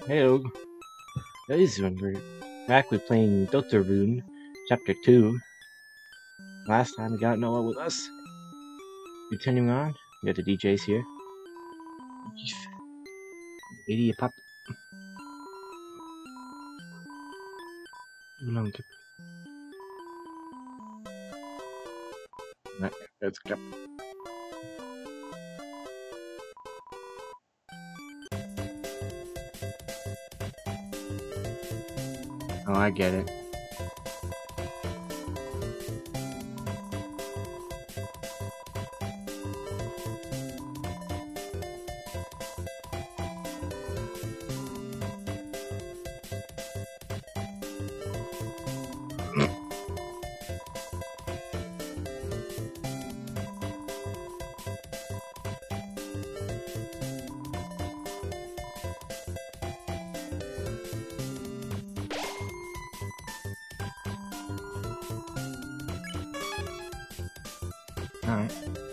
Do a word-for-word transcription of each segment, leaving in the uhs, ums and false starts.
Hello, guys, when we're back with playing Deltarune, Chapter two. Last time we got Noah with us. Continuing on, we got the D Js here. Idiot pop. Alright, let's go. Oh, I get it. Alright.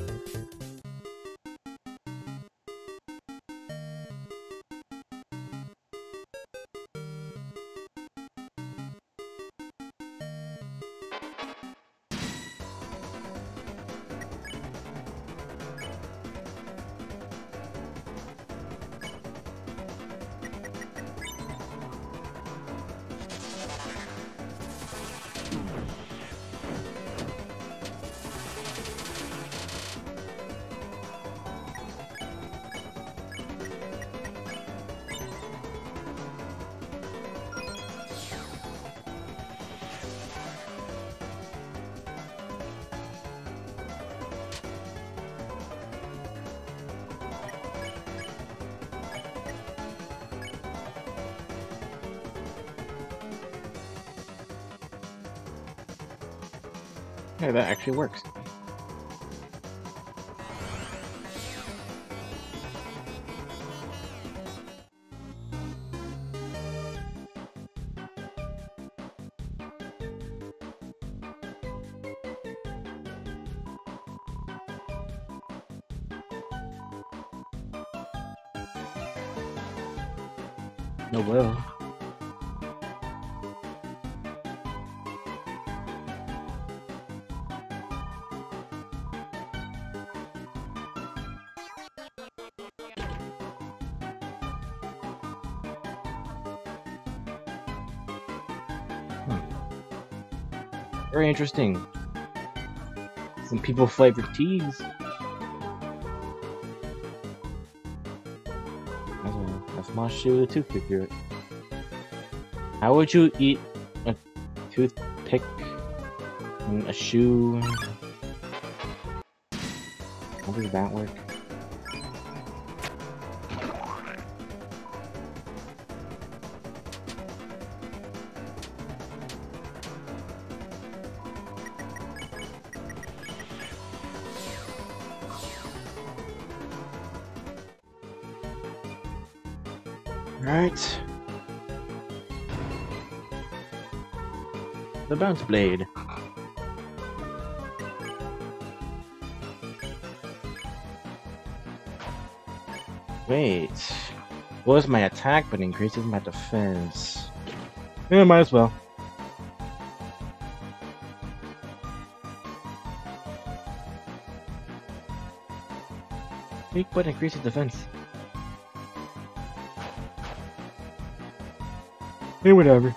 Yeah, that actually works. No will. Very interesting. Some people flavored teas. That's a, that's my shoe with a toothpick through it. How would you eat a toothpick and a shoe? How does that work? Right. The bounce blade. Wait. Lowers my attack but increases my defense. Yeah, might as well. Weak but increases defense. Hey, whatever.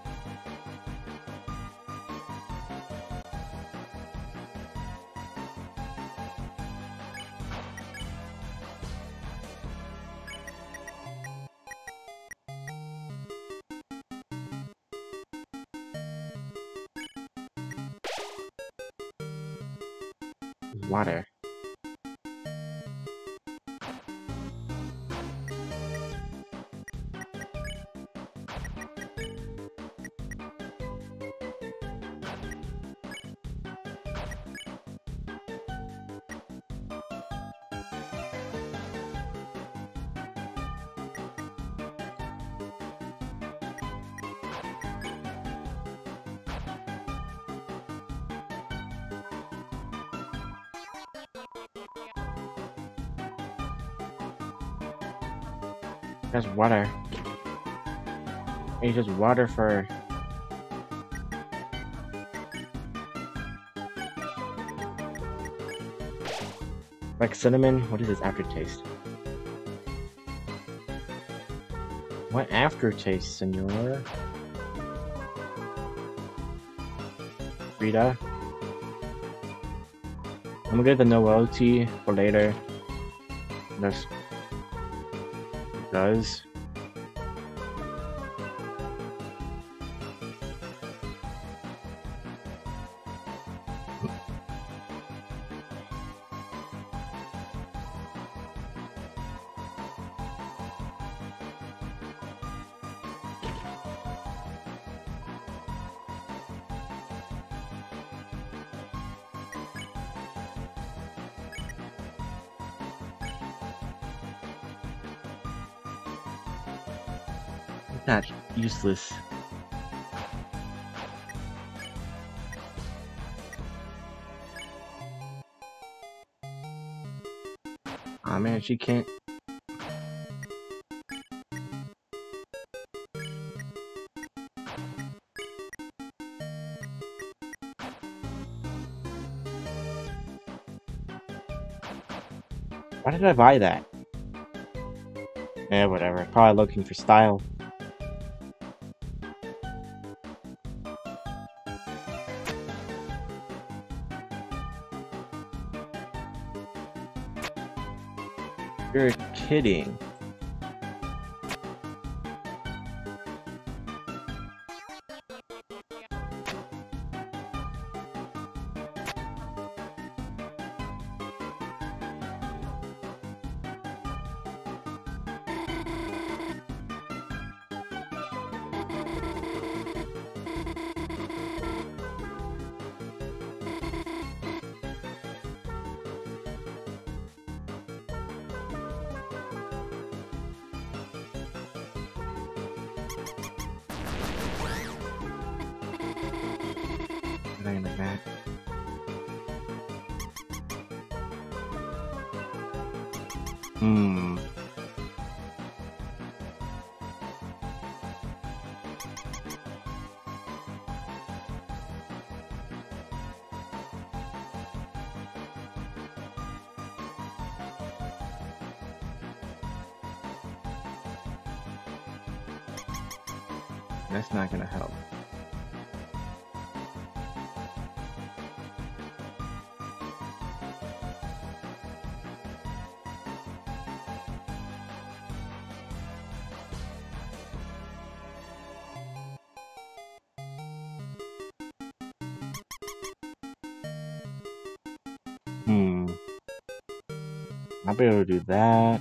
Water. That's water. You just water for... Like cinnamon? What is this aftertaste? What aftertaste, senor? Rita? I'm gonna get the Noel tea for later. This does. Not useless. Aw, man, she can't. Why did I buy that? Eh, whatever. Probably looking for style. You're kidding. Something like that. Hmm. That's not gonna help. Hmm. I'll be able to do that.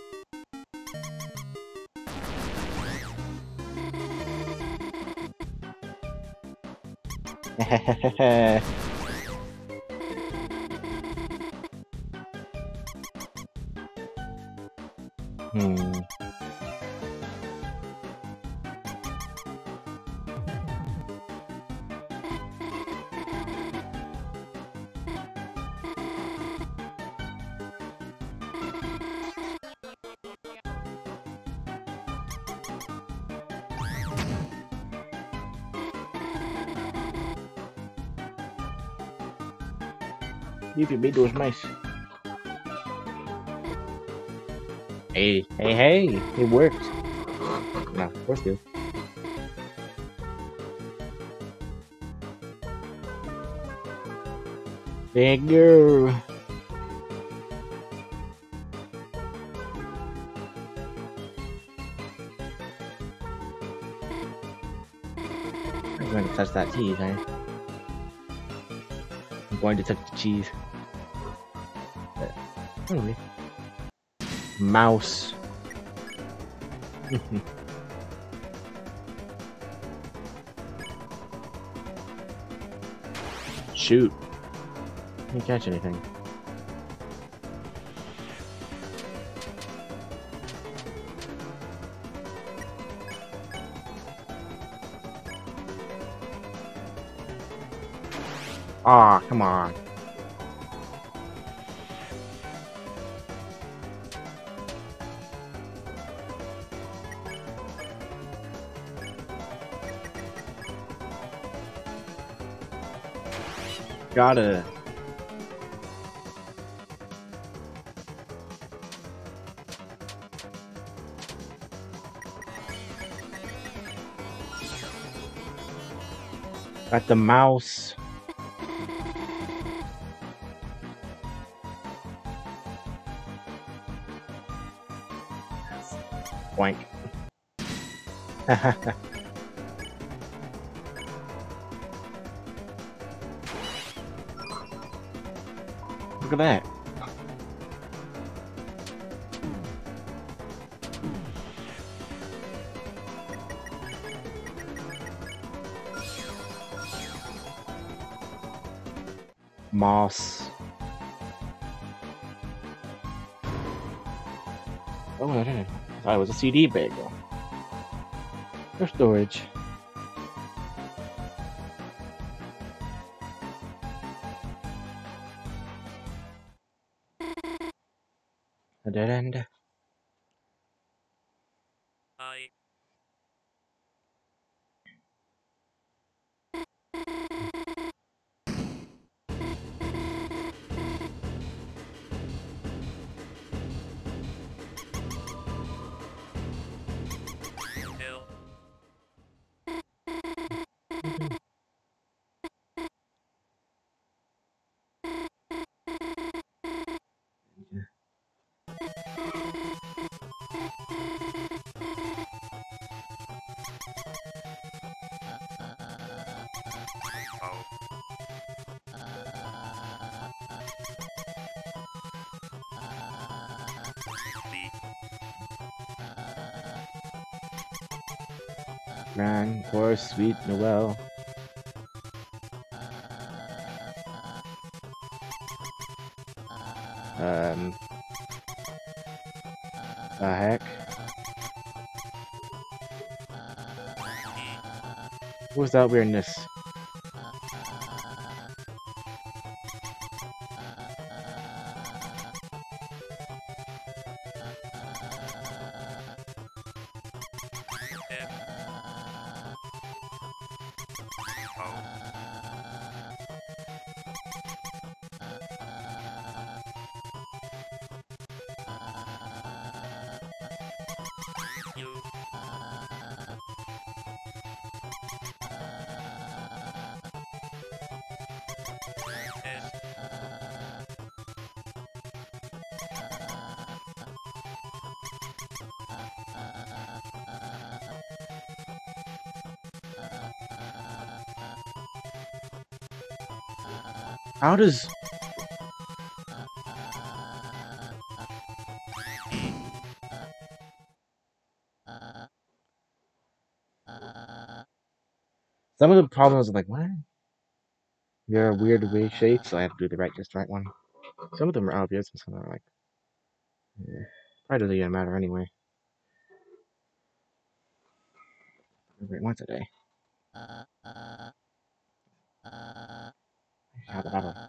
Hmm. You can beat those mice. Hey, hey, hey! It worked. No, of course it did. Thank you. I'm going to touch that cheese, eh? I'm going to touch the cheese. Anyway. Mouse. Shoot. Can't catch anything. Aw, oh, come on. Gotta. Got the mouse. Boink. Look at that. Moss. Oh, I didn't. I thought it was a C D bagel. For storage. A dead end. Hi. Hill. Oh. B. Man, poor sweet Noel. Um. The heck? What was that weirdness? F. Oh. U. S. How does... Some of the problems are like, what? You're a weird way shape, so I have to do the right, just right one. Some of them are obvious, and some are like, yeah, probably doesn't even matter anyway. Every once a day. Have it, have it.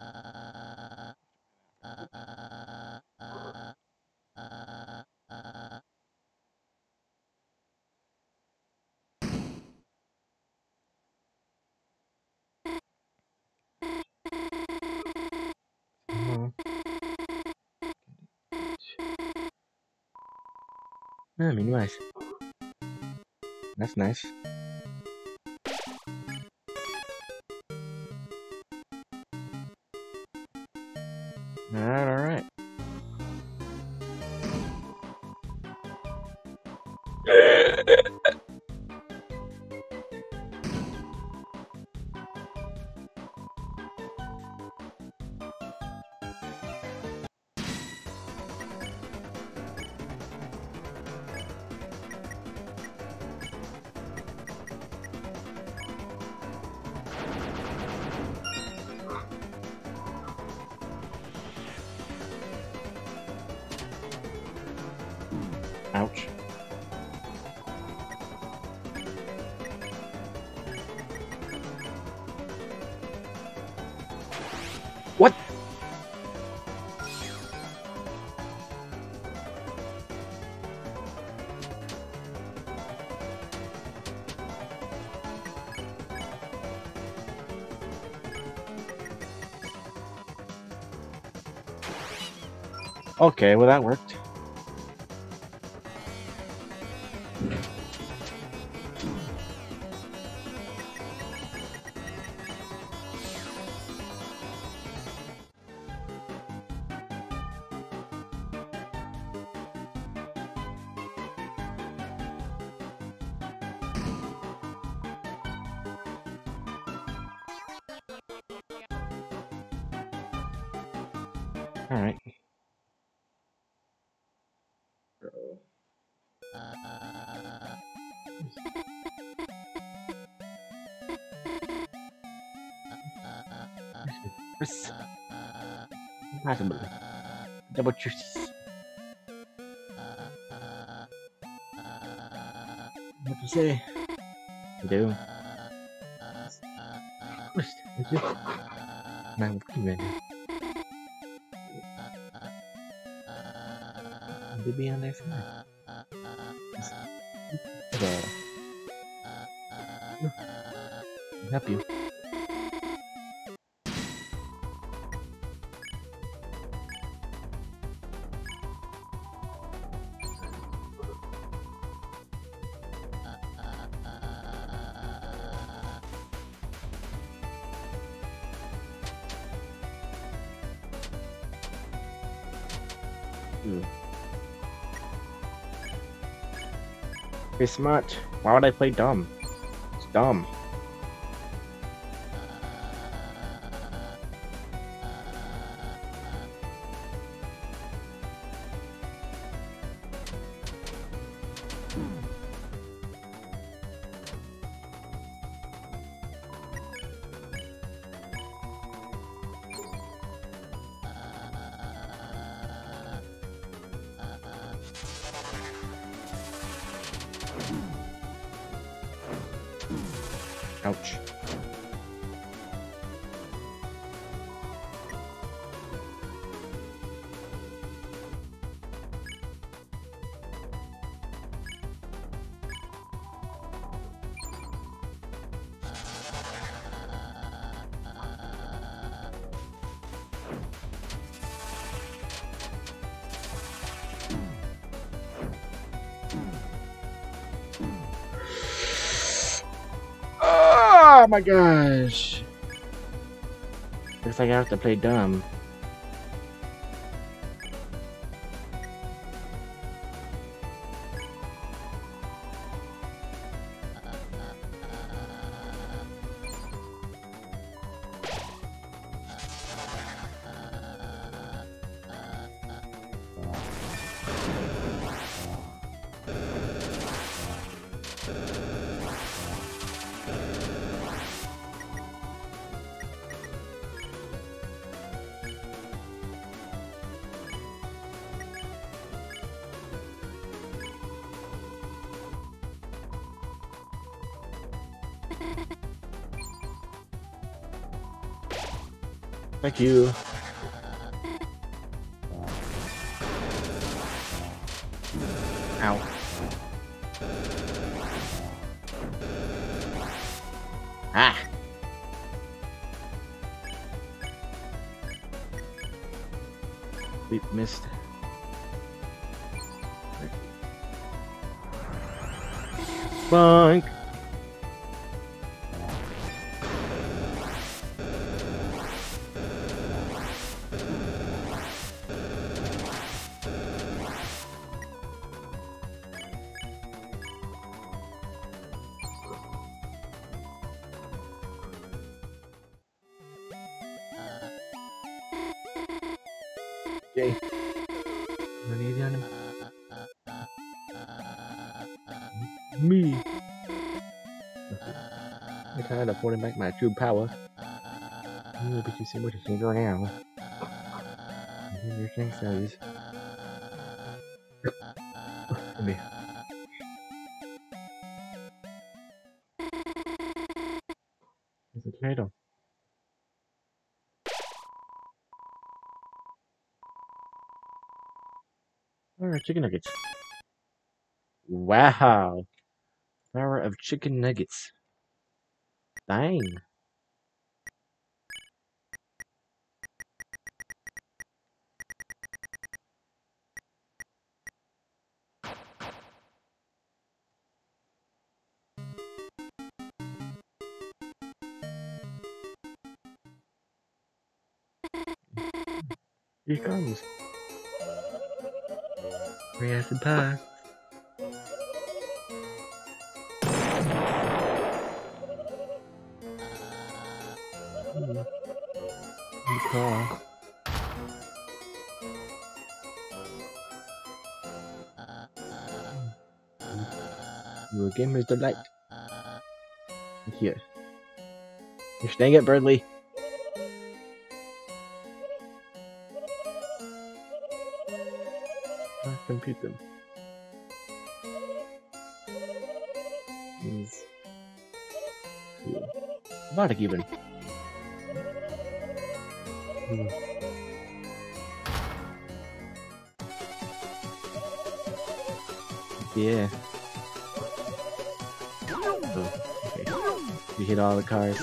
Oh, I mean, nice. That's nice. Alright, alright. Ouch. What? Okay, well that worked. Alright. Chris. Possible. Double juice. What you say? You do. Chris, did you? Man, what you ready? Did be on there for me? Okay. Help you. Ooh. Hey, smart. Why would I play dumb? It's dumb. Ouch. Oh my gosh. Looks like I have to play dumb. Thank you. Ow. Ah. We missed. Bonk. Okay. What are you doing? Me. I'm tired of holding back my true power. You will be too simple to change around. And your strength size. Come here. It's a tomato. Alright, chicken nuggets. Wow. Power of chicken nuggets. Dang. Here he comes. Three acid pie. Hmm. The car. Your gamer's delight. Here. You're staying it, Birdly. I compute them. He's cool. Robotic even. Hmm. Yeah. Oh, okay. We hit all the cars.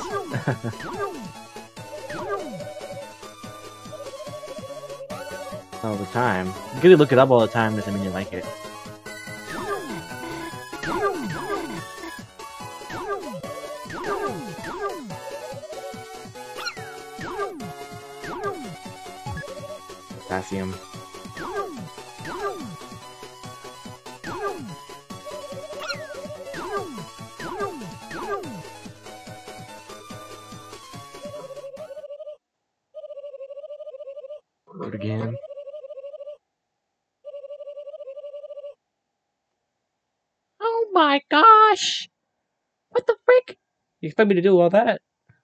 All the time. Because you look it up all the time doesn't mean you like it. Potassium. Load again. Oh my gosh! What the frick? You expect me to do all that?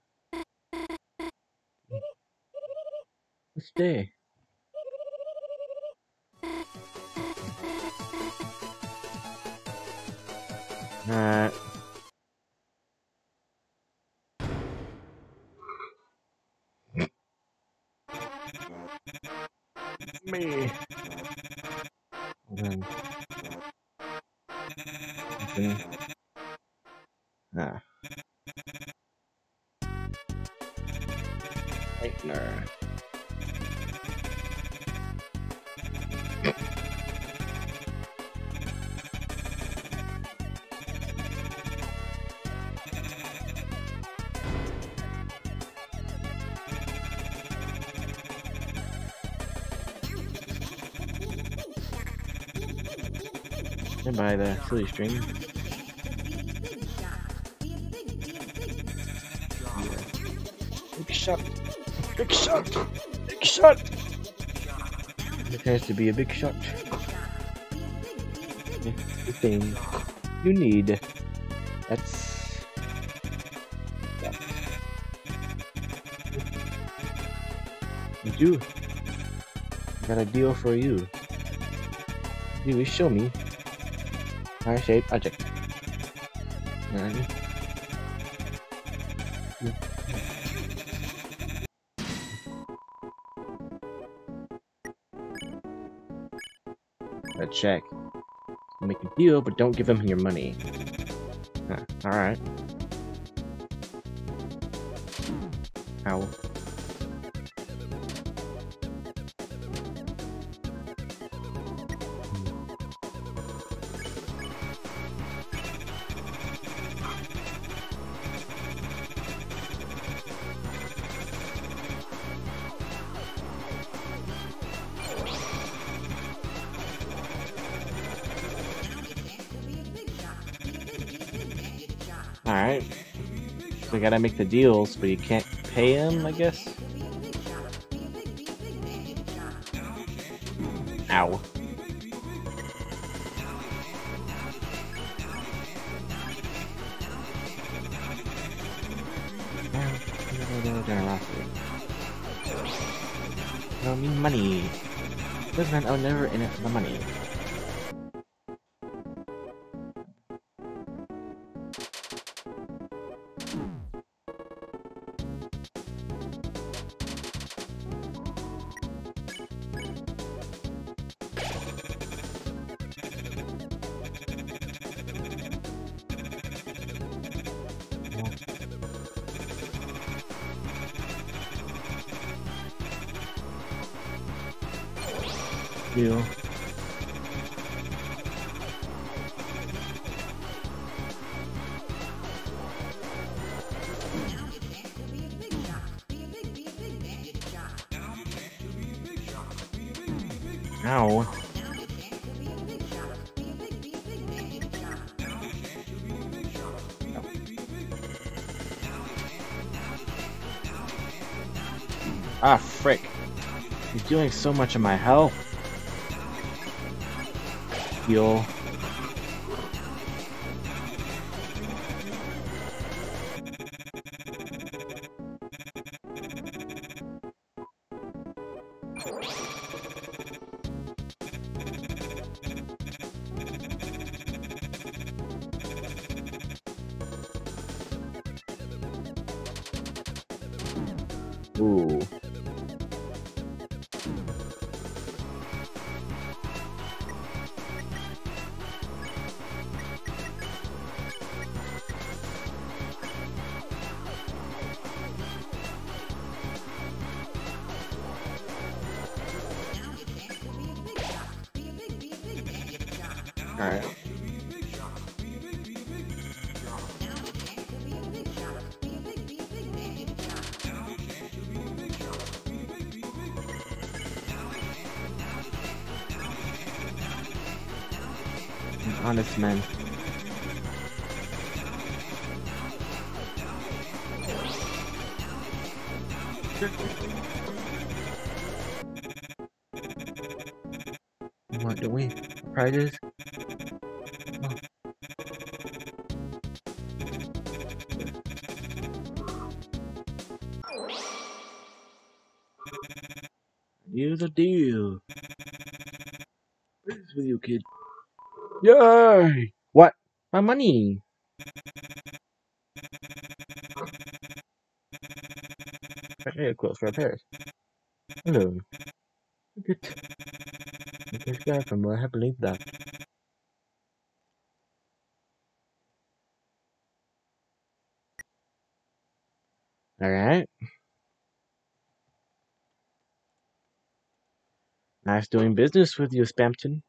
Let's stay. Alright. Me. Then. Okay. Ah. Lightner. And by the silly string. Yeah. Big shot! Big shot! Big shot! It has to be a big shot. The thing you need. That's. Yeah. You do. I got a deal for you. You show me. Shaped object. And a check. Make a deal, but don't give him your money. Huh, alright. Ow. Alright. So we gotta make the deals, but you can't pay him, I guess? Ow. I don't need money. This man, I'm never in it for the money. Deal. Ow. Ah, frick. You're doing so much of my health. Heal. Ooh. Alright. Honest men. What do we? Prizes? Oh. Here's a deal. What is with you, kid? Yay! What? My money! Very close for repairs. Hello. Look at this guy from where I have believed that. Alright. Nice doing business with you, Spampton.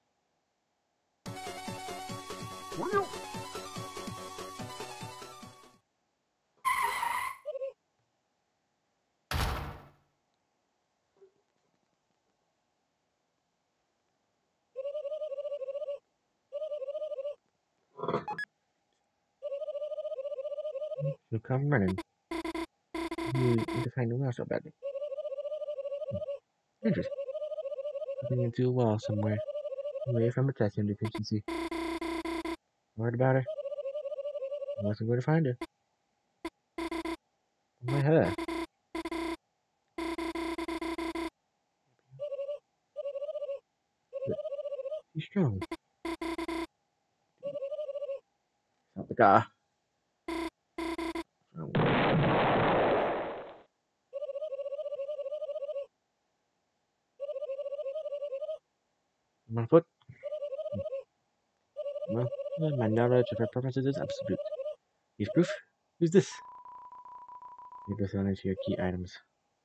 You come running. You need to find a house so badly. Interesting. Looking into a wall somewhere. Away from potassium deficiency. Worried about her? I wasn't going to find her. My hair. She's strong. Stop the car. Oh. I'm on foot. Well, my knowledge of her preferences is absolute. Use proof? Who's this? You both on into your key items.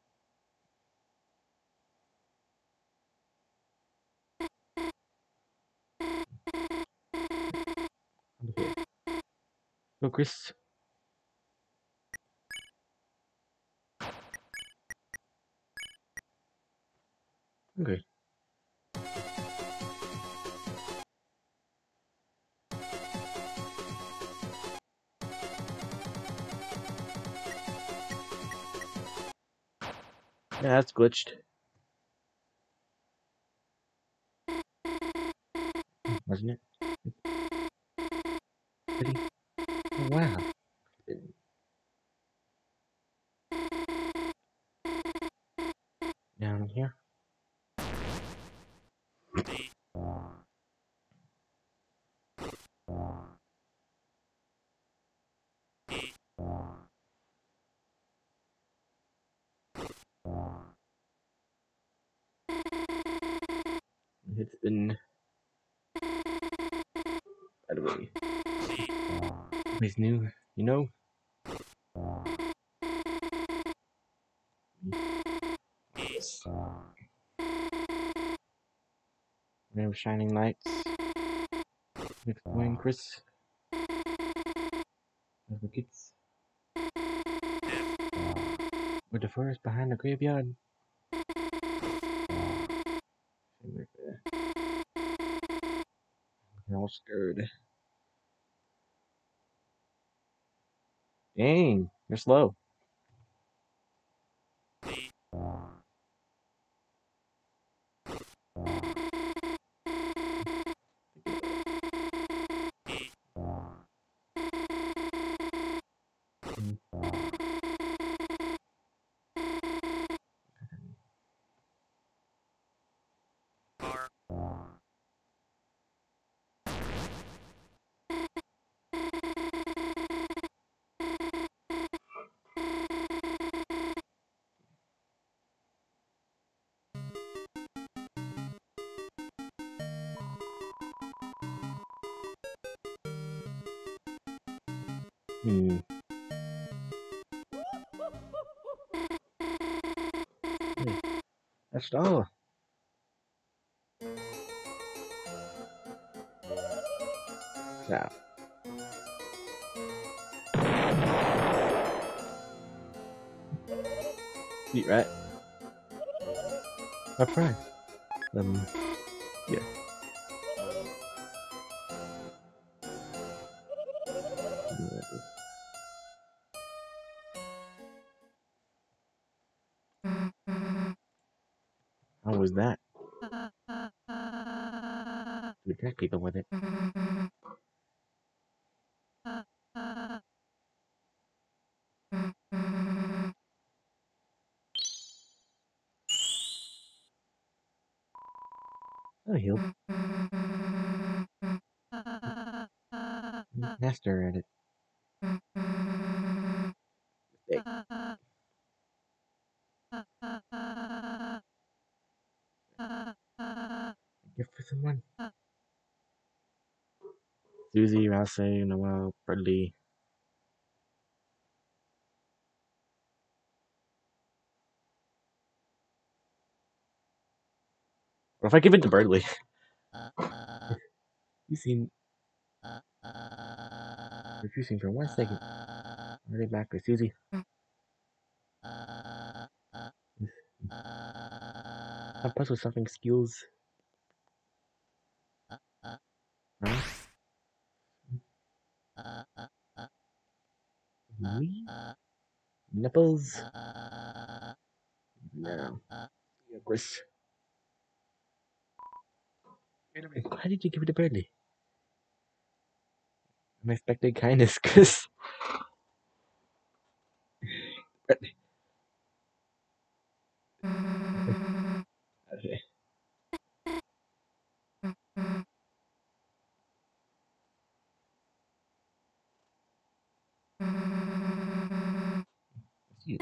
Okay. Go, Chris. Okay. Yeah, that's glitched. Wasn't it? Pretty. Oh, wow. Down here. It's been by the way. It's new, you know? There shining lights. Explain, Chris. The kids. With the forest behind the graveyard. I'm all scared. Dang, you're slow. D, E, R, Hmm. Hey, that's all. Now, eat right. My pride. Um, yeah. How was that? To attack people with it. Oh, he'll master at it. Mistake. Gift for someone. Susie, Rouse, Noel, Bradley. What if I give it to Bradley? You seem refusing for one second. Already back with Susie. Some puzzle solving skills. Right? Me? Nipples? No. Yeah, Chris. Wait a minute. Why did you give it to Bradley? Unexpected kindness, Chris. Bradley. Okay. You.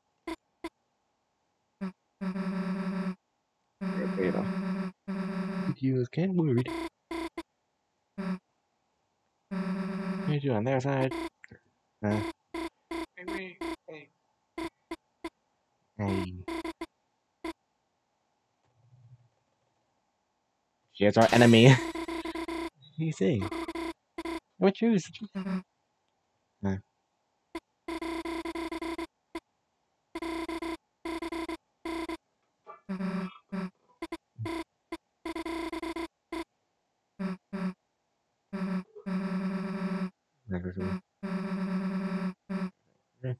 Okay, though. You can't worried. What you on their side? Uh, hey, hey. Hey. She is our enemy. What are you saying? What choose? Uh, never so. Okay.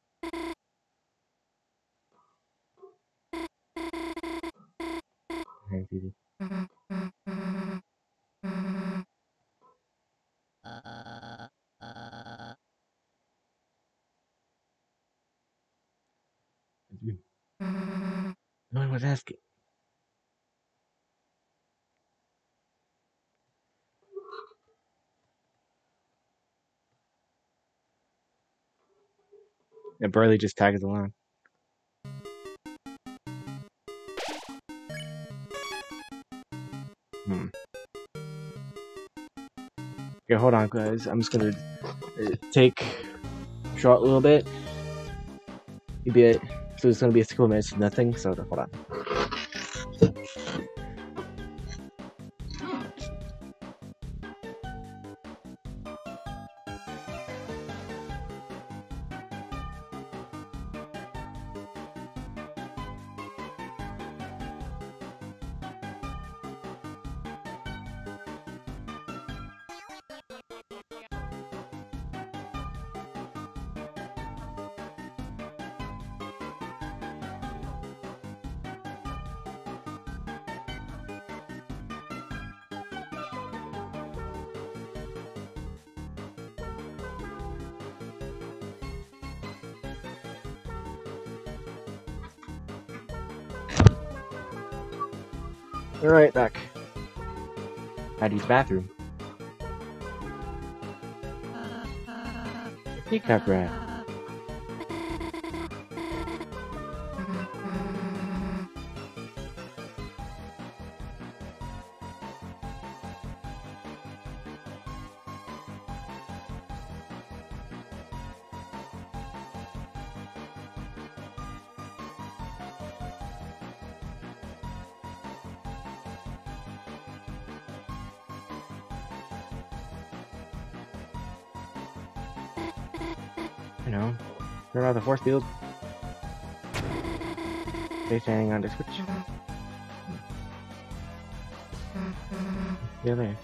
Hey, Susie. It's me. No one was asking. And Burley just tags along. Hmm. Okay, hold on, guys. I'm just gonna uh, take short a little bit. Maybe it, so it's gonna be a couple minutes of nothing. So hold on. Alright, back. Had to use the bathroom. Teacup rat. You know, turn on the force field. Stay standing on the switch. Yeah, there.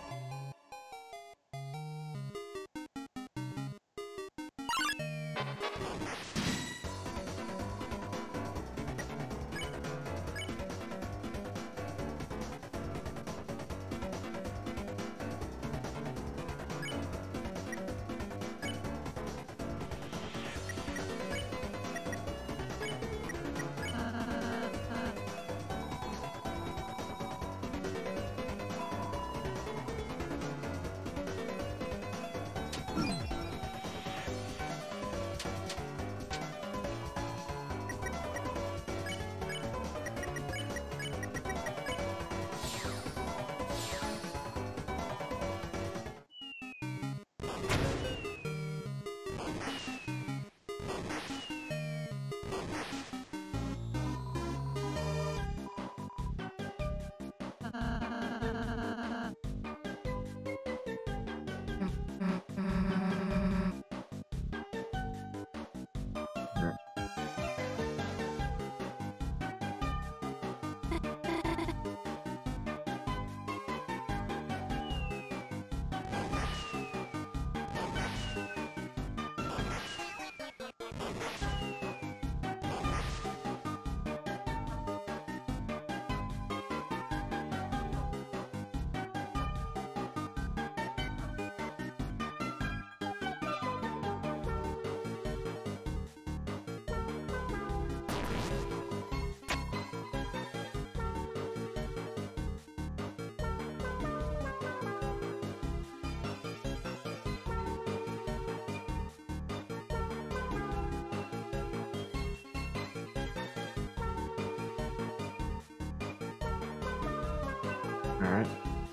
Alright.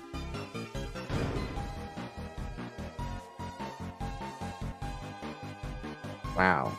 Wow.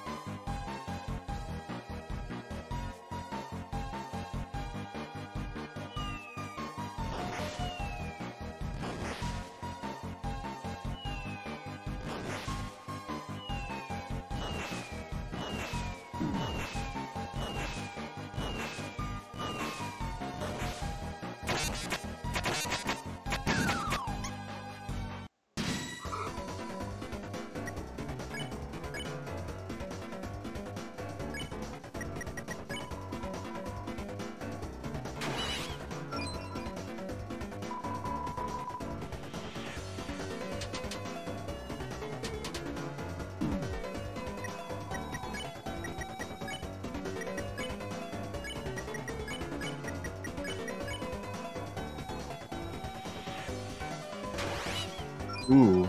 Ooh.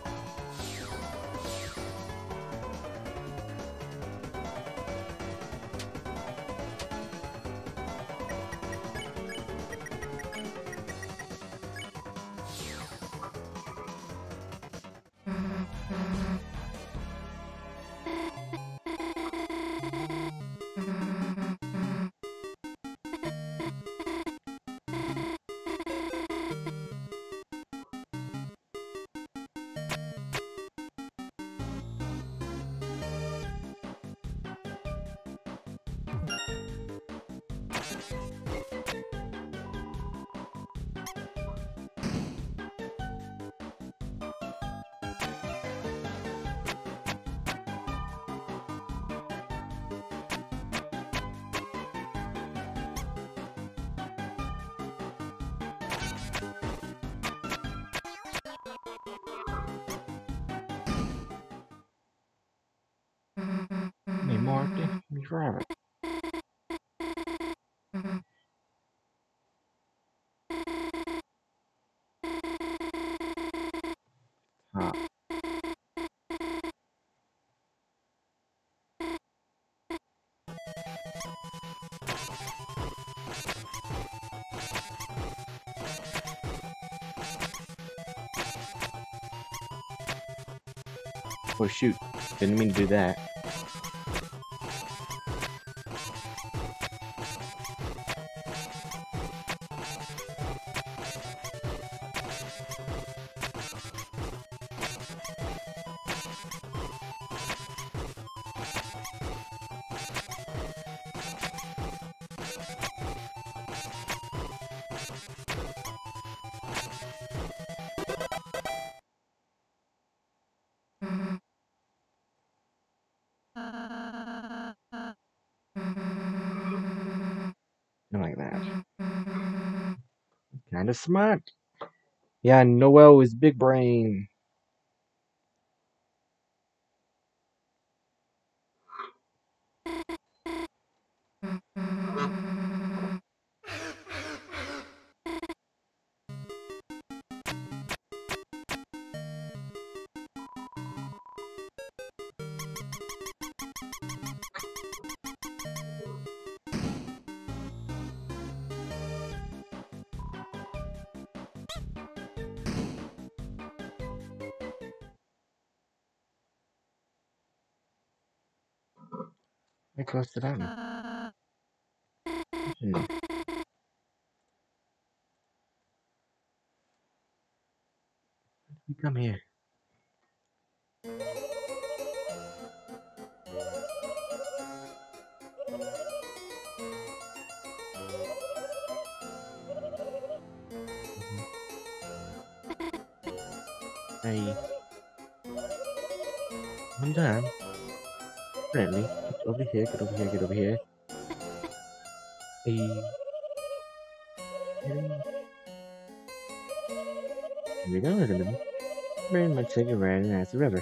Need more me forever. Oh shoot, didn't mean to do that. Not like that. Kinda smart. Yeah, Noel is big brain. How close to that? Hmm. You come here. Hey. One time. Friendly. Get over here, get over here, get over here. Hey. Hey. Here we go, little bit. Very much like a rat and as a river.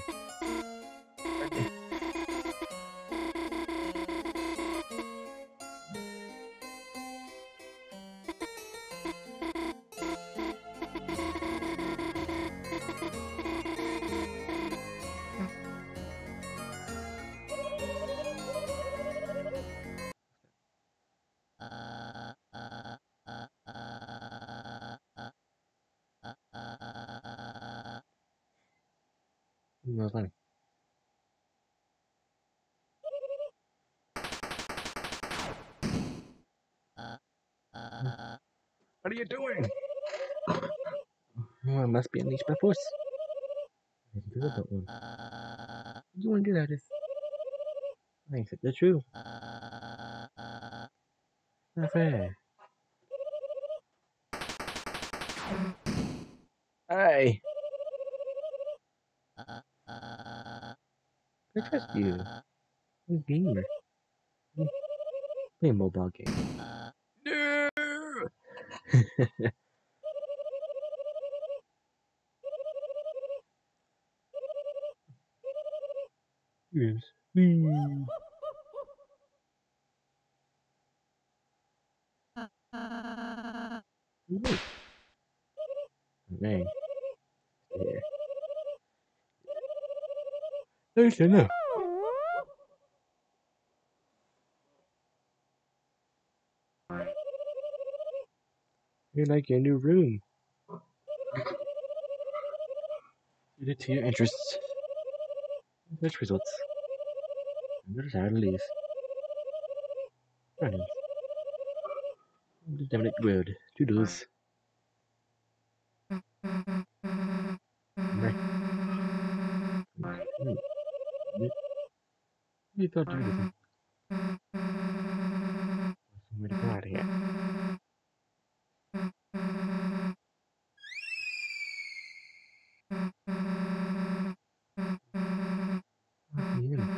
No funny. What are you doing? Oh, I must be unleashed by force. I can do about one. What do you want to do that? I accept the truth. Not fair. Hey! Protect you. I'm a gamer. Play a mobile game. No! Yes. Whee! Wait. Man. Yeah. There's enough. You like your new room. Suited to your interests. Search results. Notice how to leave. Running. The definite road. Toodles. Right. You thought you didn't. Somewhere to go out of here. Yeah.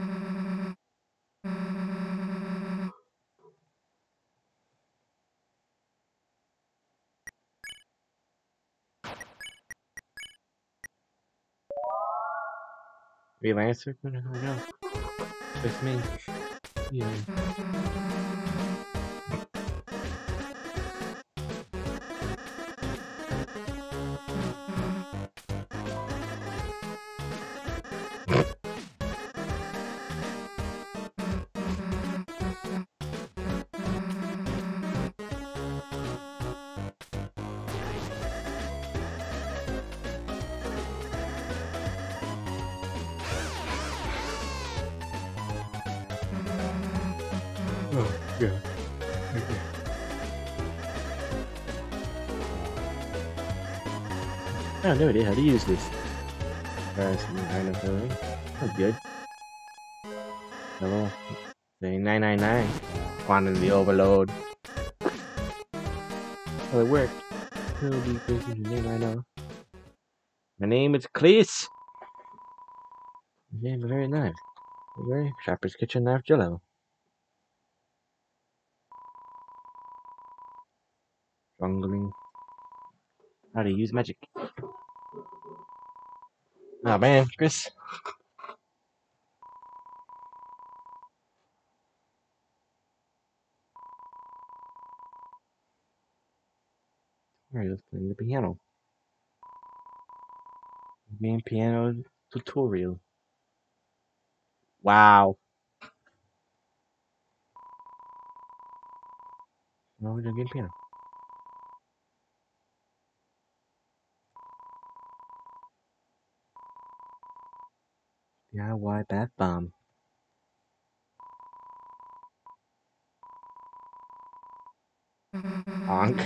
Real answer? No, no, no. Just me. Yeah. Oh, yeah. I have no idea how to use this. There's some kind of thing. That's good. Level thing nine nine nine. Quantity overload. Oh, it worked. It'll be crazy name I know. My name is Cleese. Name very nice. Very Shopper's Kitchen knife Jello. Jungling. How to use magic. Oh man, Chris. Mario's playing the piano. Game piano tutorial. Wow. No, we're gonna get piano. D I Y bath bomb. Honk.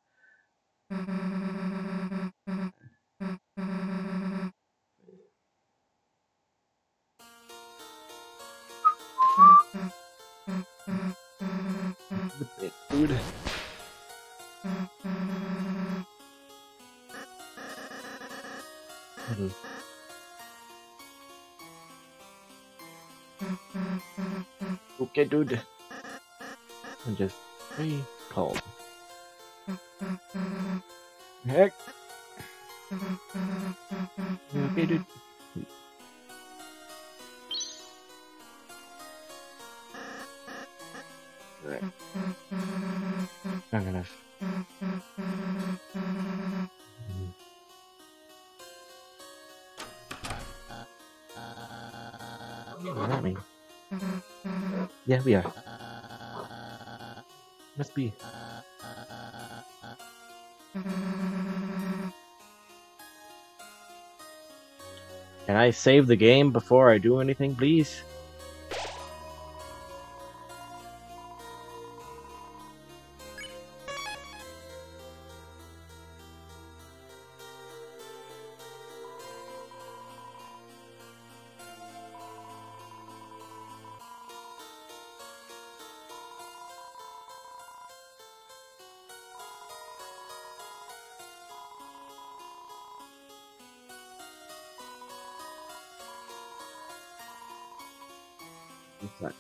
Dude. Okay, dude. I'm just very cold. Heck. Okay, dude. Alright. Strong enough. What does that mean? Yeah, we are. Must be. Can I save the game before I do anything, please? What's that?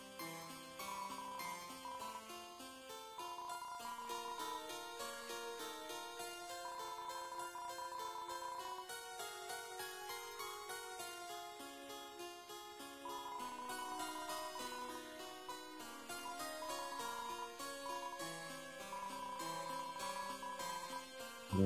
Yes.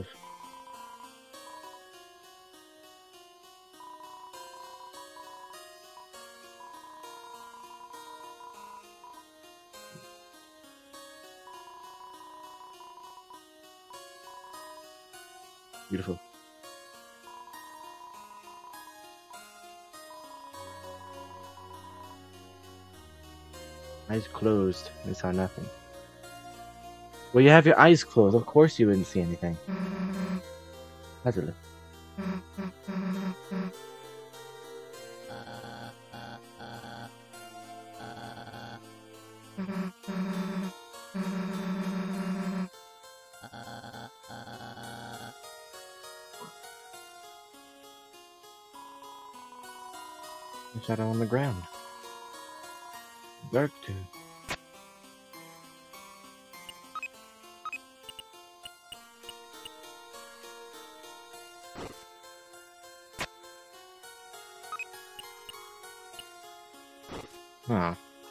Beautiful. Eyes closed. I saw nothing. Well, you have your eyes closed. Of course you wouldn't see anything. How's it look? A shadow on the ground. Dark too. Huh.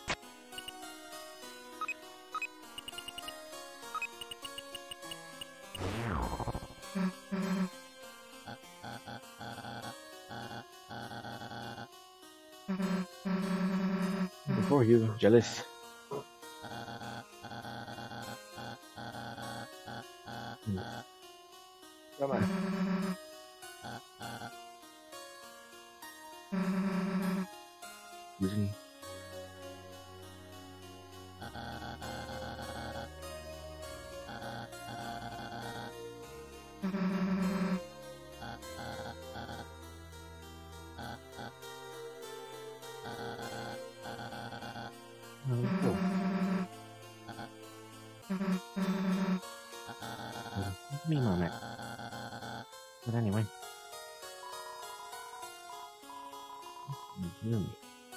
Before you, jealous. Come on. Using me moment. But anyway. Really.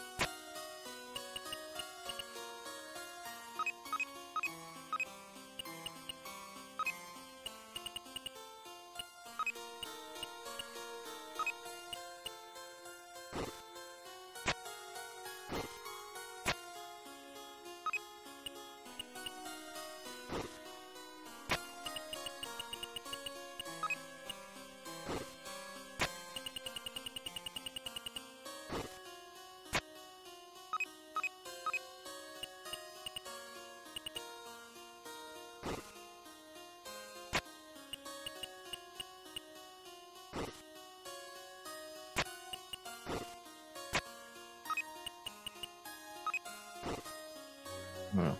Oh.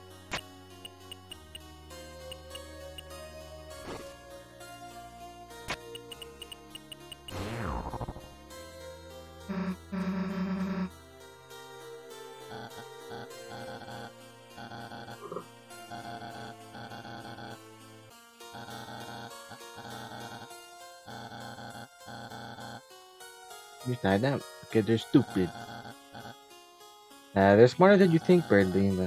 You died out because they're stupid. Uh, they're smarter than you think, Birdly, but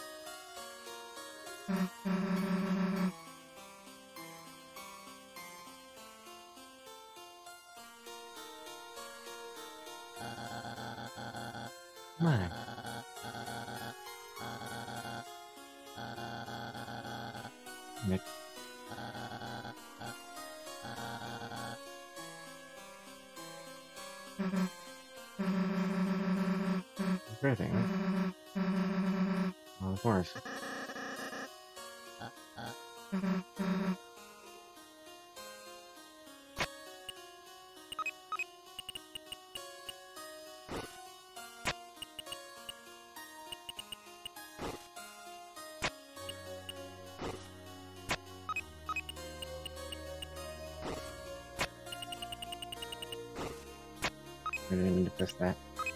my. Nick. Everything, right? Oh, of course. I didn't mean to press that.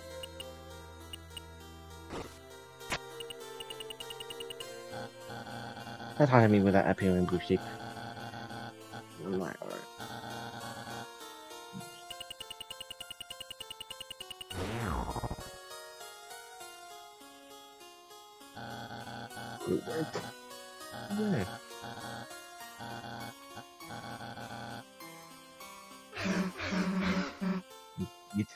That's how I mean with that appealing blue sheep. Oh my lord. Bluebird. Yeah. Eat.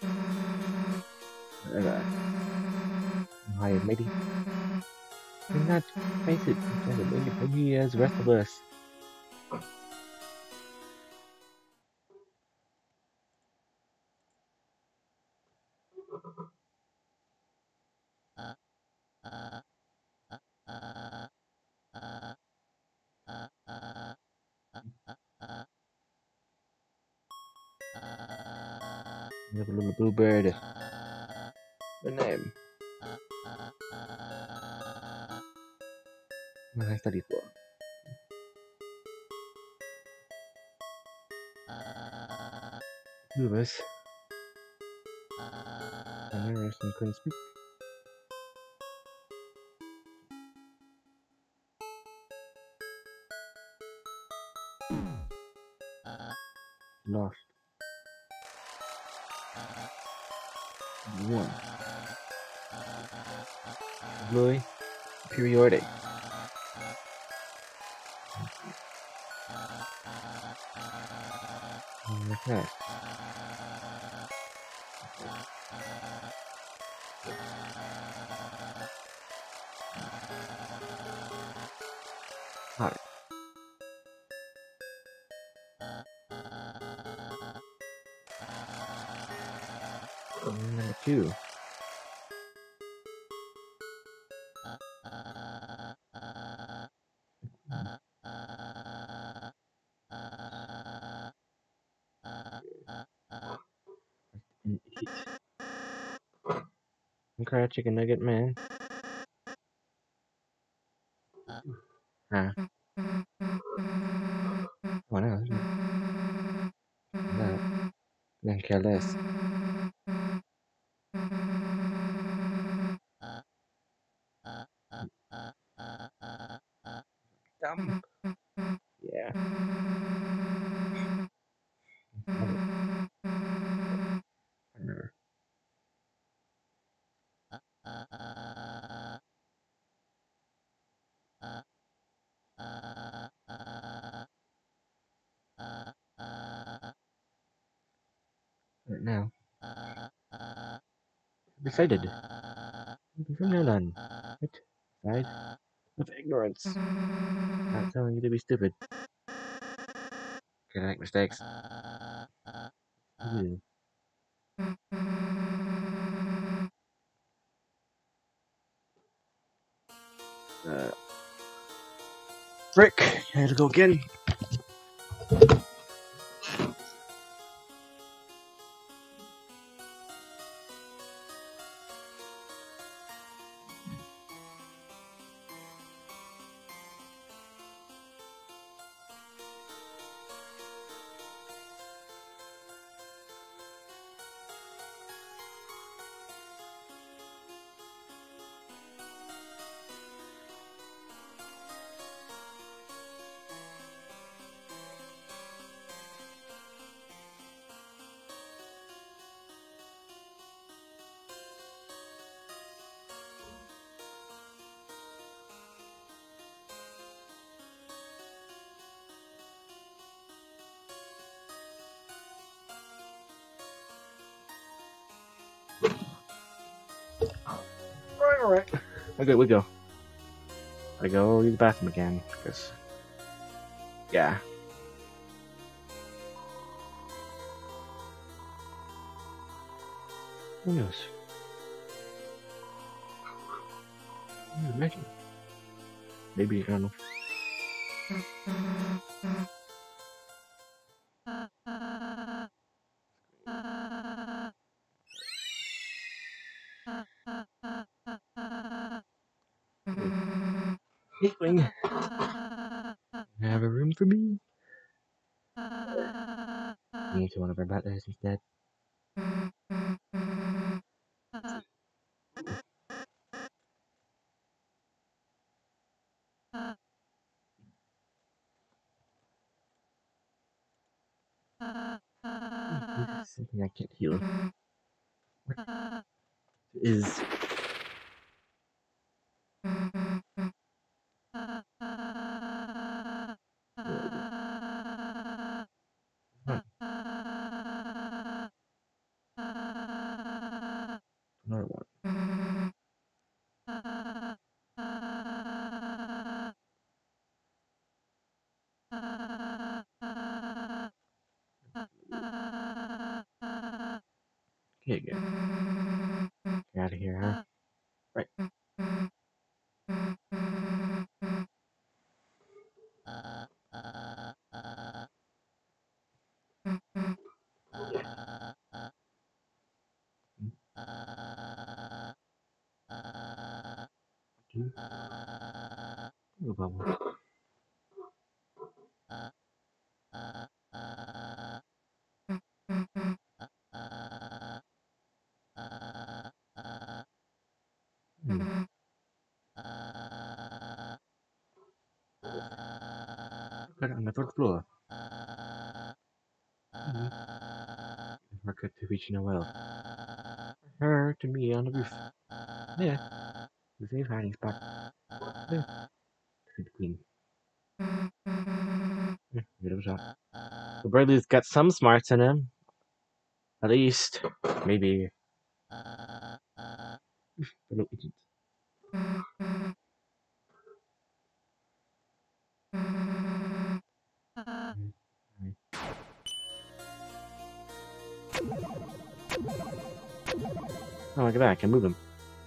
Uh, hi, matey. You're not face it. You're as big as me as the rest of us. You have a little bluebird. The name. What I study for. Two of us. I'm interested and couldn't speak. Lost. One. Bluey. Superiority. Okay. Alright. Number two. Okay, chicken nugget man. Huh? Oh no, no. Then care less. Dumb. Yeah. now. I'm excited. From now on. What? Side of ignorance. Not telling you to be stupid. Can I make mistakes? Ooh. Uh, frick! I had to go again. Alright, alright. Okay, we go. I go use the bathroom again, because... Yeah. Who knows? Imagine. Maybe, I don't know. Healing. Have a room for me. You need to one of our butlers instead. This is something I can't heal. What is... Huh. Another one. Okay, good. Get out of here, huh? Right. No problem. Hmm. Put it on the third floor. Hmm. Market to reach no well. Her to me on the roof. Yeah. The safe hiding spot. There. Good queen. Yeah, good of a shot. So Bradley's got some smarts in him. At least. Maybe. Fellow agent. Mm, right. Oh, look at that. I can move him.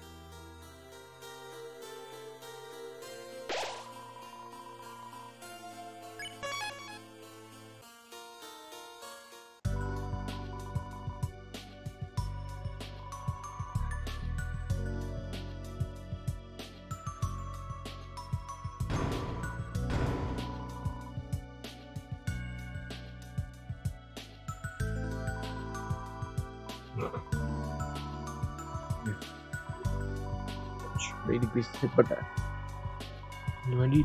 eighty degrees hit butter. No need.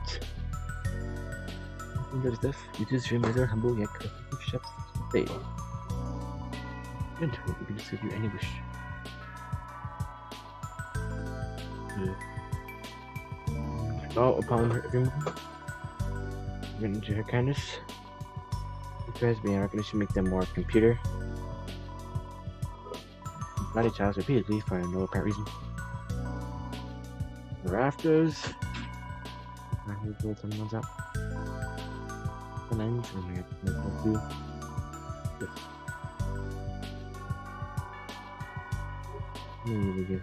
Under stuff, you just remember humble yet creative chefs stay. And hope we can just give you any wish. Oh, upon her everyone. Given to her kindness. Because being recognition make them more computer. Body child repeatedly for no apparent reason. The rafters. I need to build some ones up. And then we have to make them do this. Hmm, we get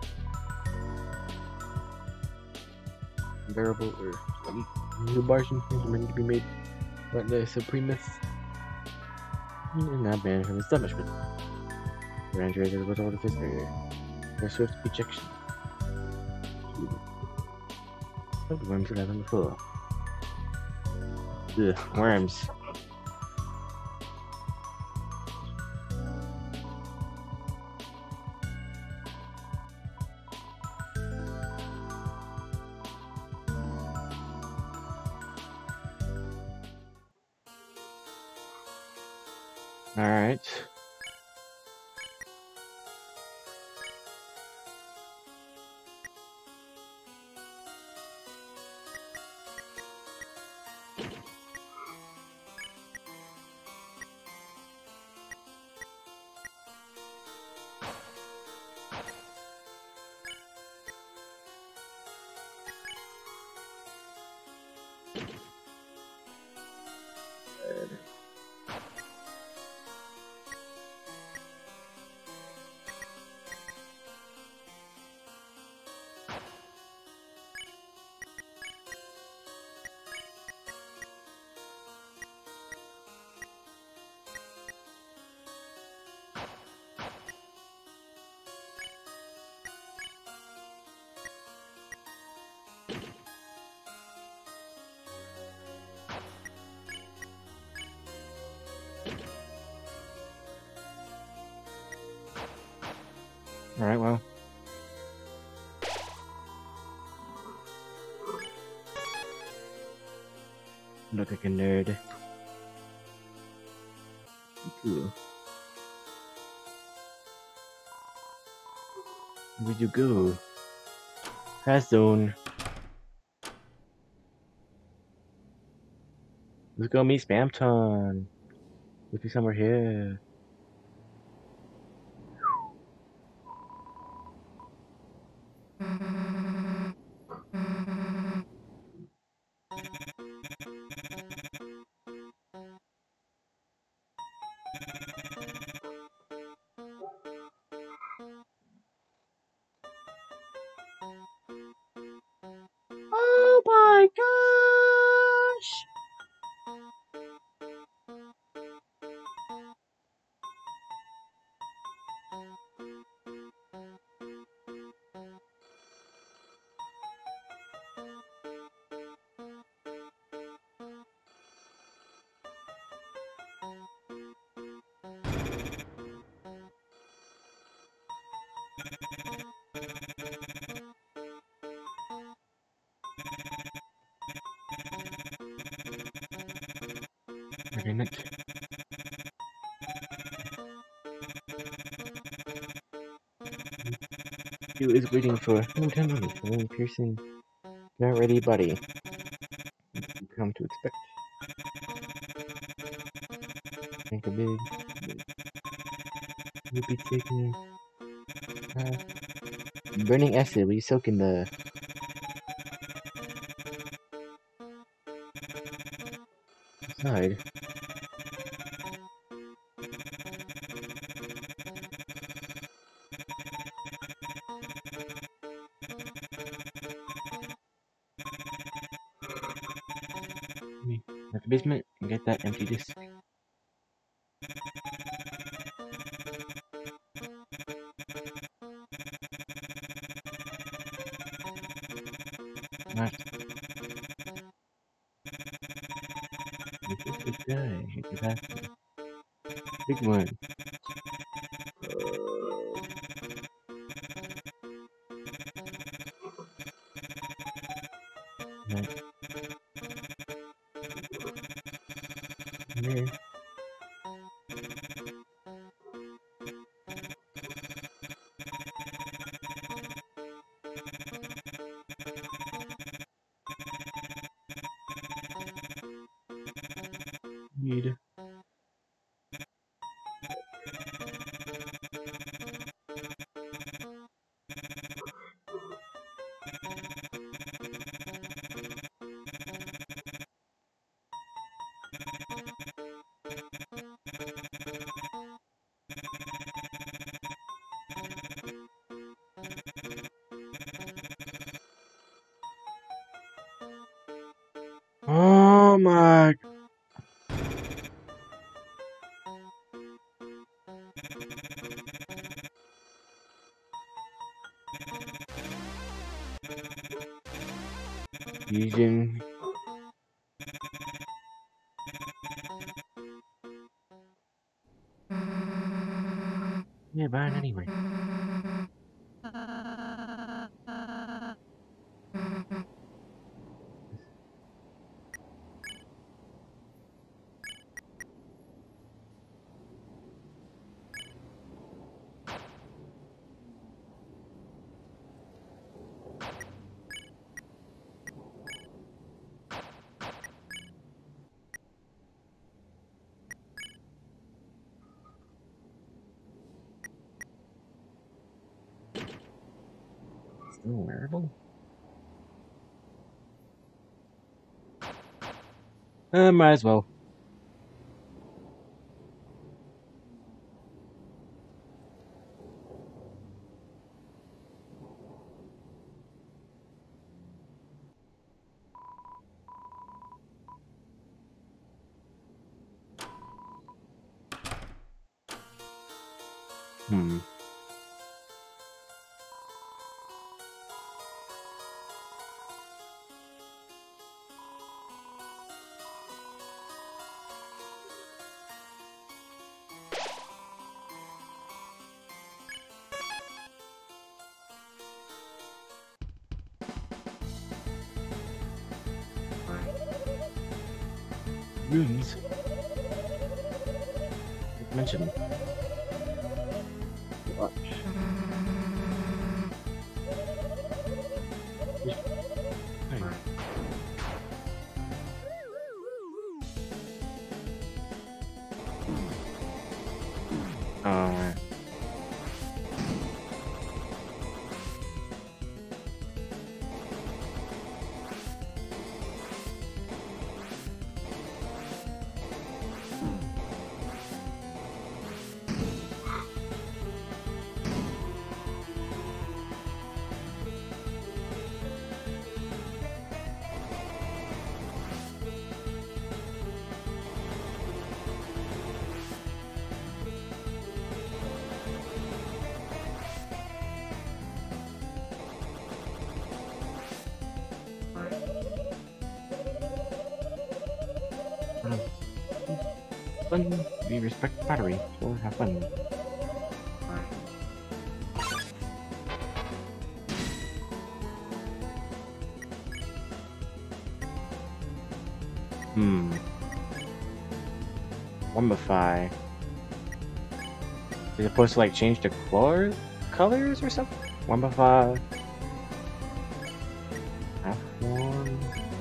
variable or some new bars and things are ready to be made. But the supremists and not banned from establishment. The ranger as a result of his failure. Their swift ejection. The worms are on the floor. Ugh, worms. Alright. Alright, well. Look like a nerd. Cool. Where'd you go? Pass zone. Let's go meet Spamton. Let's be somewhere here. Oh my gosh! Damn it. He is waiting for no ten minutes. Only piercing. Not ready, buddy. You come to expect. Make a big. You'll be taking. Uh, burning acid. We soak in the. Side. At the basement and get that empty disc. Not. This is the guy. Hit the basket. Big one. Right. There. Need. Fusion. Yeah, burn anyway. Still wearable? Uh, might as well. Hmm. Runes. Like mentioned. Watch. Hey. Alright. Um, fun. We respect the battery. So have fun. Hmm. Wumbify. Is it supposed to like change the color colors or something? Wumbify. Half form.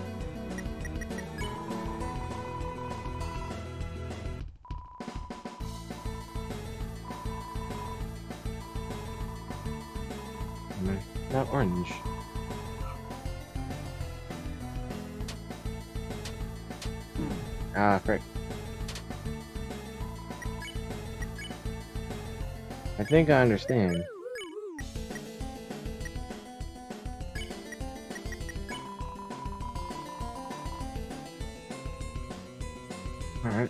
Not orange. Ah, frick. I think I understand. Alright.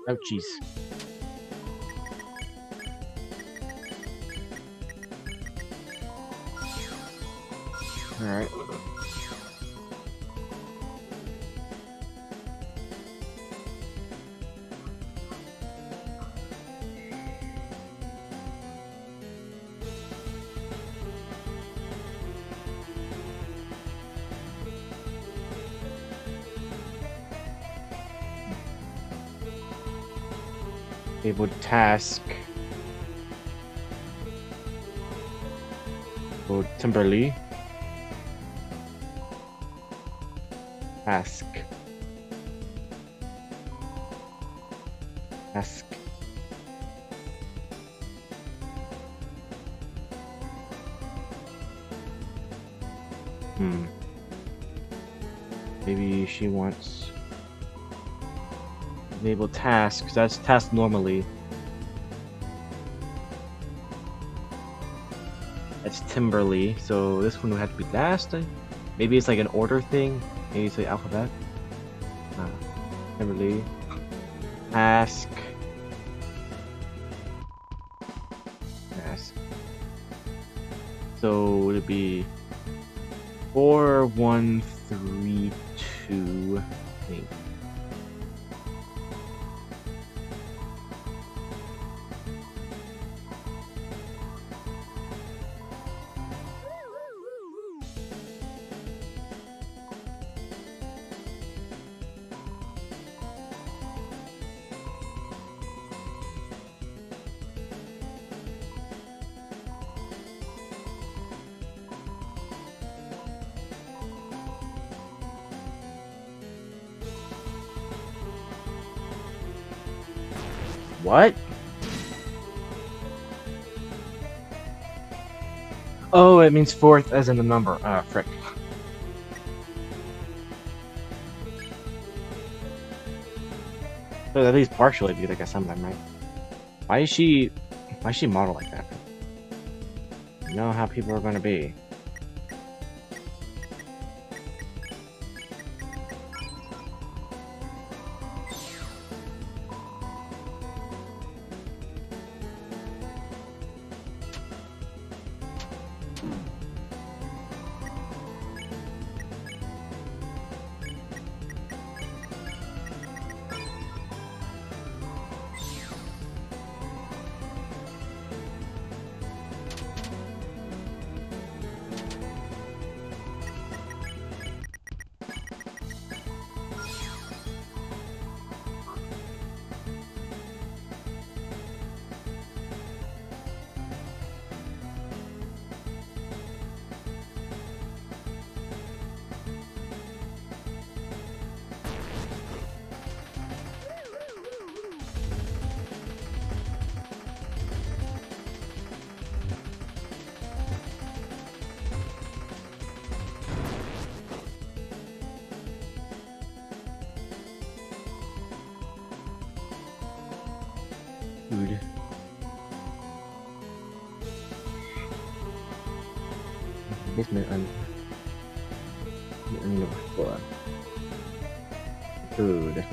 Ouchies. Alright. Able to task. Go Timberly. Ask. Ask. Hmm. Maybe she wants enable tasks. That's task normally. That's Timberly. So this one would have to be last. Maybe it's like an order thing. Maybe it's like alphabet. Uh, Timberly. Ask. Ask. So would it be four, one, three, two, I think. What? Oh, it means fourth as in the number. Ah, frick. So at least partially because I guess something, right? Why is she why is she modeled like that? You know how people are gonna be. Food. Basement on on the floor. Food.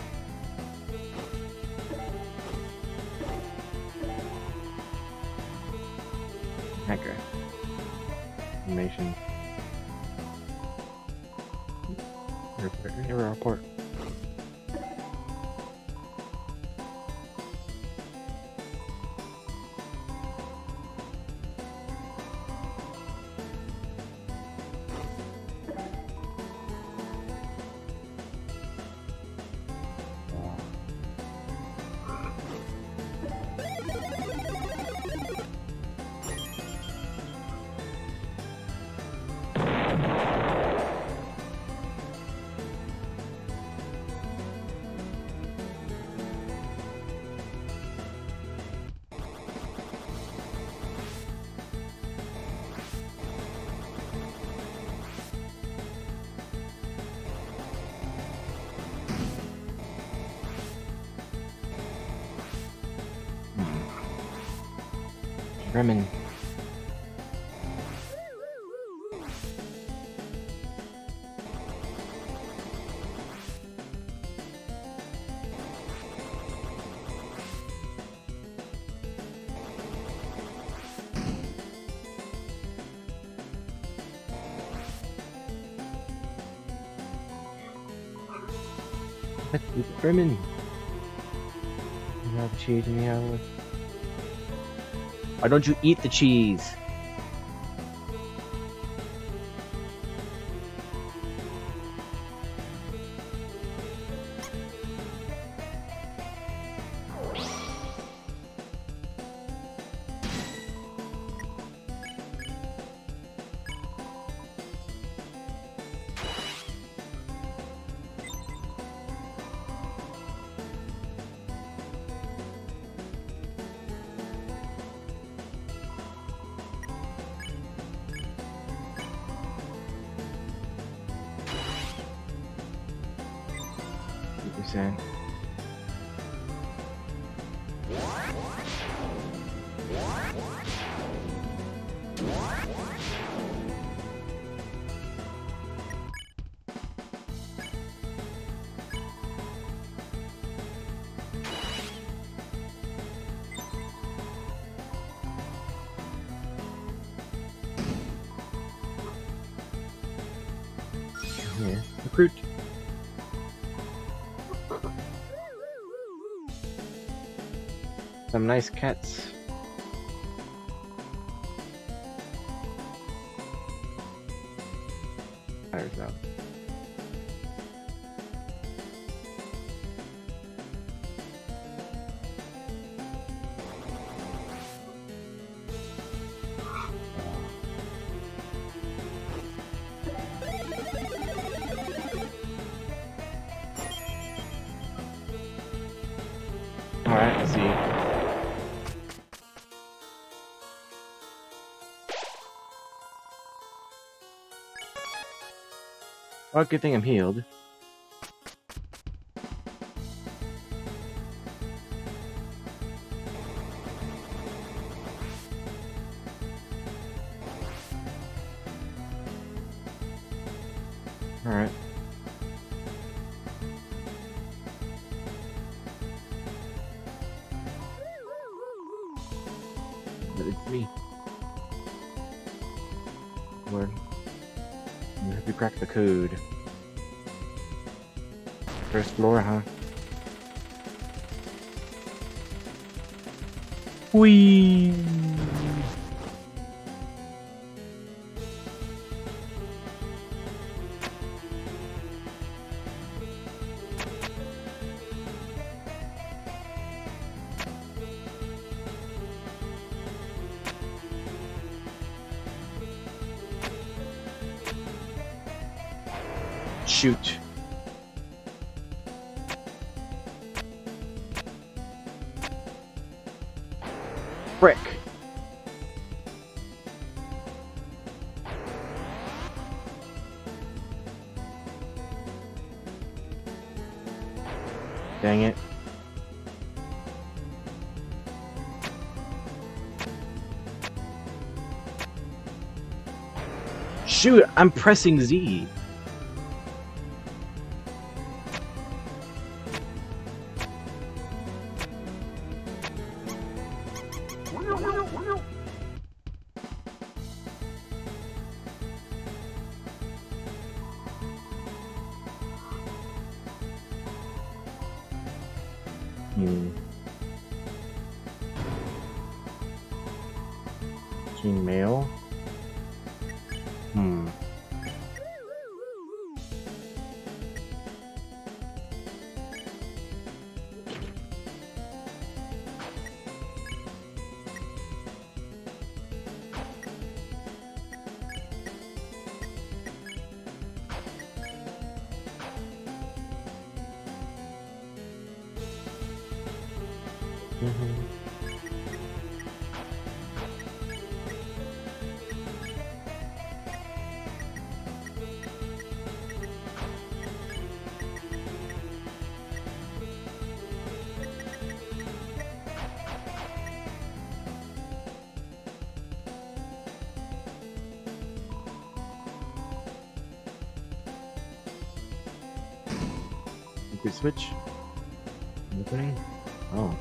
Hacker. Information. Report. Error report. Bremen. Let's do the brimming. You have the cheese in the oven. Why don't you eat the cheese? Percent. Yeah, recruit. Some nice cats. Fires out. Alright, let's see. Well, good thing I'm healed. Alright. But it's me. Word. You have to crack the code. First floor, huh? Whee! Shoot. Frick. Dang it. Shoot, I'm pressing Z. Hmm. Team mail. Hmm. Mm-hmm. Good switch. Opening. Oh.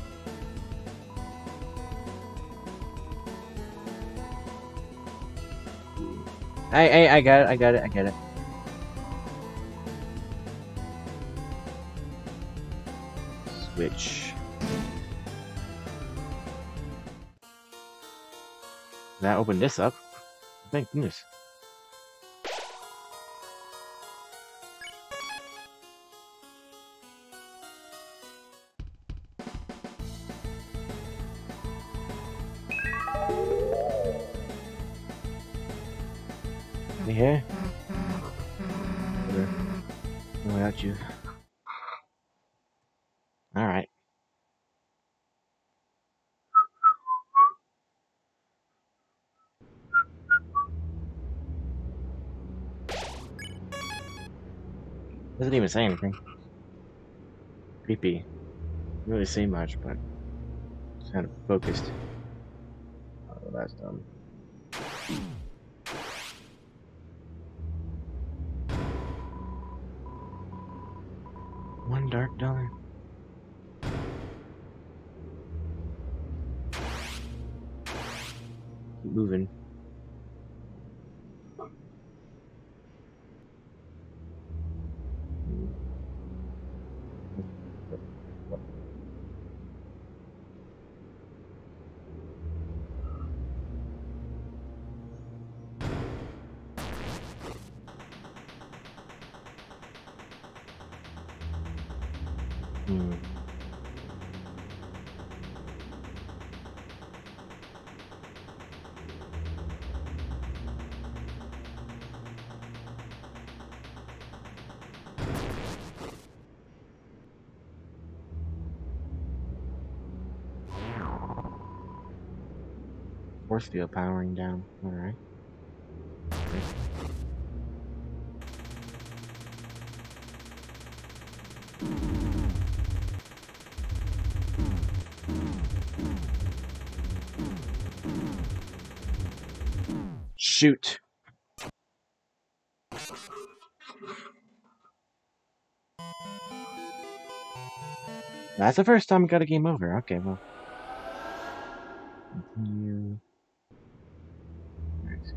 I, I I got it. I got it. I get it. switch. That opened this up. Thank goodness. You here? Or, no, without you. Alright. Doesn't even say anything. Creepy. Doesn't really say much, but it's kind of focused. Oh, that's dumb. One dark dollar. Keep moving. Hmm. Force field powering down. Alright. Shoot! That's the first time I got a game over. Okay, well. Continue. Right.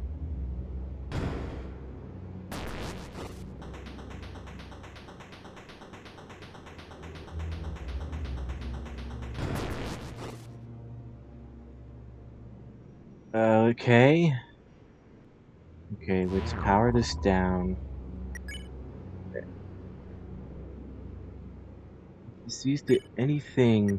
Okay. Okay, let's power this down. This used to anything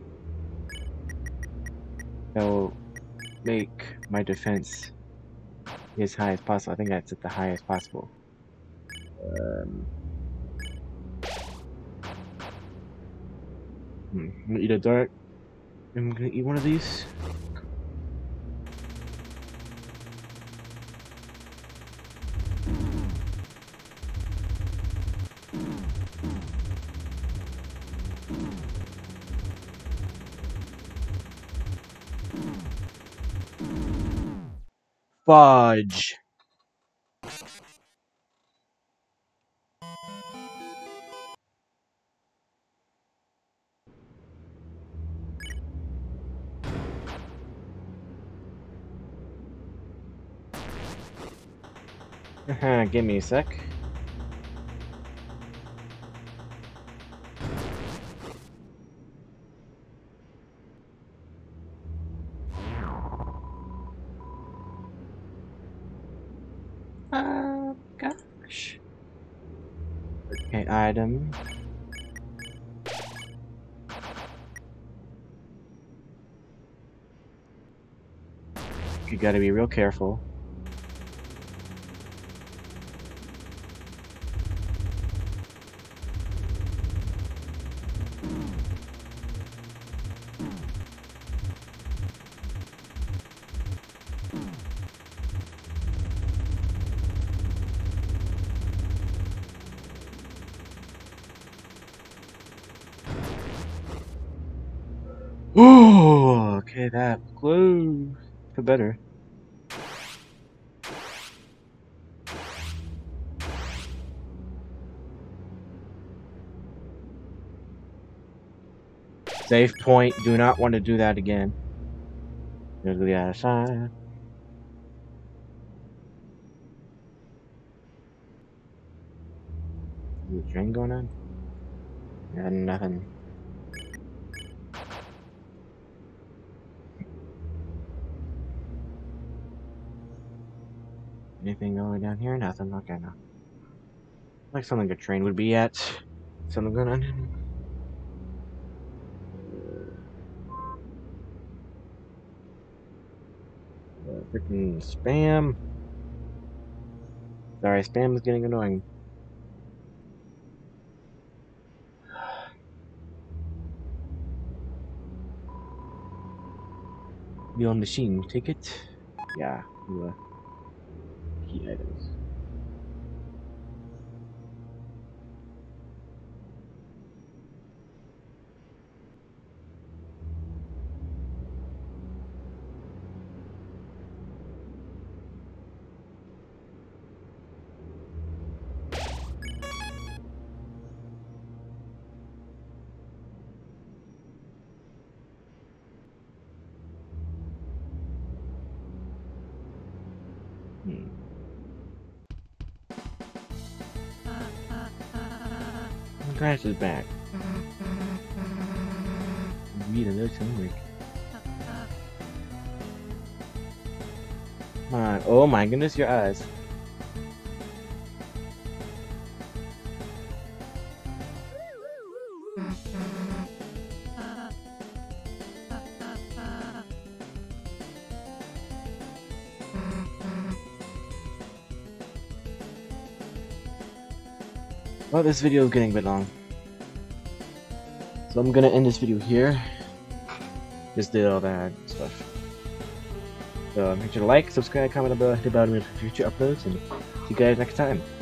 that will make my defense as high as possible. I think that's at the highest possible. Um, hmm, I'm gonna eat a dart. I'm gonna eat one of these. Fudge. Give me a sec. Oh gosh. Okay, item. You gotta be real careful. Oh, okay, that close. For better. Save point. Do not want to do that again. Go to the other side. Is the train going on? Yeah, nothing. Anything going down here? Nothing. Okay, no. Like something a train would be at. Something going on. Uh, freaking spam. Sorry, spam is getting annoying. The on machine ticket. Yeah. The key items. Hmm. Crash is back. Read another homework. Come on. Oh my goodness, your eyes. Well, this video is getting a bit long. So I'm gonna end this video here. Just did all that stuff. So make sure to like, subscribe, comment, and hit the bell for future uploads, and see you guys next time.